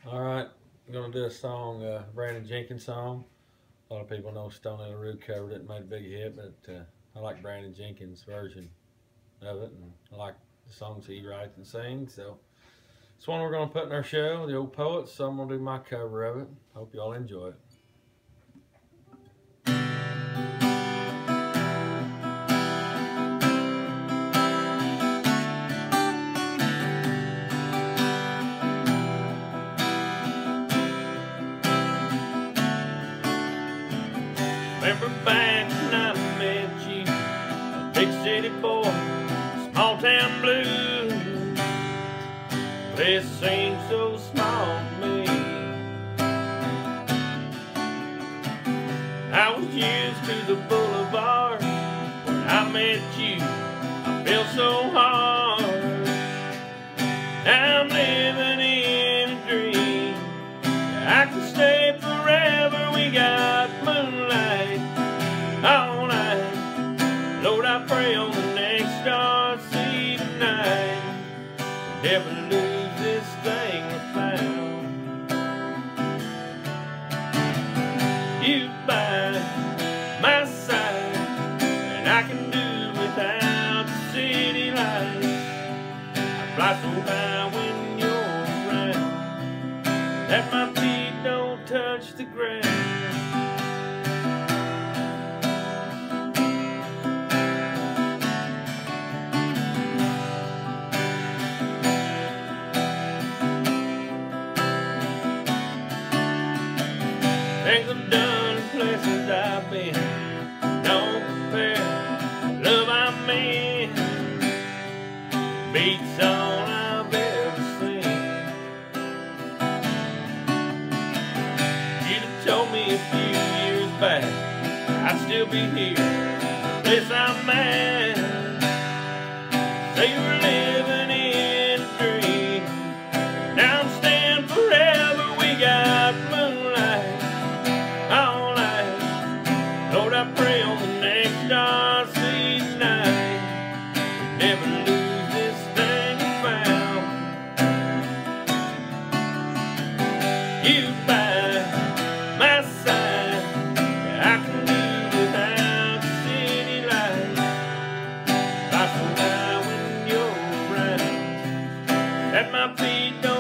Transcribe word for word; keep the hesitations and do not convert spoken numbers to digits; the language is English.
All right, I'm gonna do a song, uh, Brandon Jenkins song. A lot of people know Stone in the Root covered it and made a big hit, but uh, I like Brandon Jenkins' version of it, and I like the songs he writes and sings. So it's one we're gonna put in our show, The Old Poets. So I'm gonna do my cover of it. Hope y'all enjoy it. Remember back when I met you, a big city boy, small town blues. Place seemed so small to me. I was used to the boulevard. When I met you, I felt so hard. Now I'm living in a dream. I can stay forever. We got moonlight all night. Lord, I pray on the next star see tonight. We never lose this thing we found. You by my side, and I can do without the city lights. I fly so high when you're around that my feet don't touch the ground. Things I've done, places I've been, don't compare. Love I'm in beats all I've ever seen. You'd have told me a few years back I'd still be here, the place I'm at. Say you were living in a dream. Now I'm staying forever. We got moonlight all night. Lord, I pray on the next star see tonight. Never lose this thing we found. You by my side, I can do without the city lights. I so high when you're around that my feet don't